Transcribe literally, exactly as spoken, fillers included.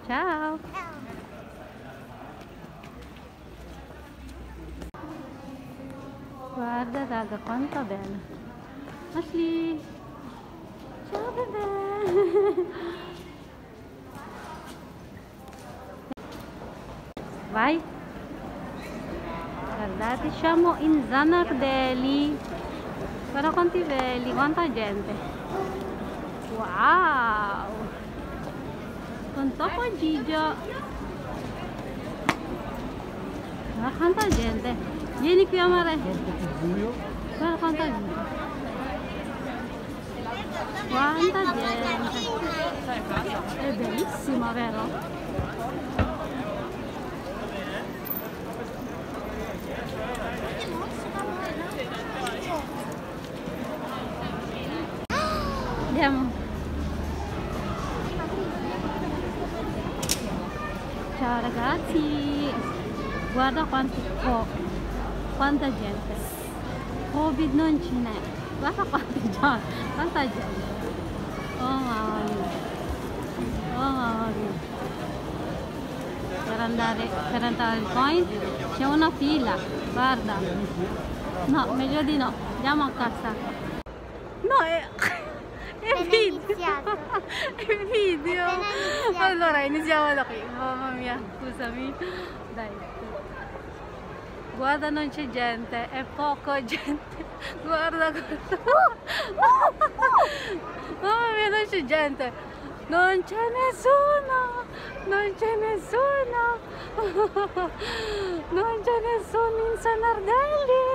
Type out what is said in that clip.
Ciao. Guarda raga, quanto bella. Ashley. Ciao bebè. Vai. Guardate, siamo in Zanardelli. Guarda quanti veli, quanta gente. Wow. Con Topo Gigio. Guarda quanta gente. Vieni qui amore. Guarda quanta gente. Quanta gente. È bellissima, vero? Andiamo. Ciao ragazzi, guarda quanti, oh, quanta gente. Covid non ce n'è, guarda quanti gente, quanta gente. Oh mamma mia, oh mamma mia. Per andare, per entrare al point c'è una fila, guarda. No, meglio di no, andiamo a casa. No, è... È video. È video. Allora iniziamo da qui. Mamma mia, scusami. Dai. Guarda, non c'è gente, è poco gente. Guarda, guarda. Mamma mia, non c'è gente. Non c'è nessuno. Non c'è nessuno. Non c'è nessuno in Zanardelli.